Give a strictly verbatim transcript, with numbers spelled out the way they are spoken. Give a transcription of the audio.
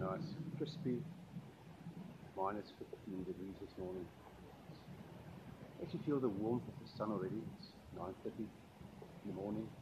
nice, crispy, minus fifteen degrees this morning. I actually feel the warmth of the sun already. It's nine thirty in the morning.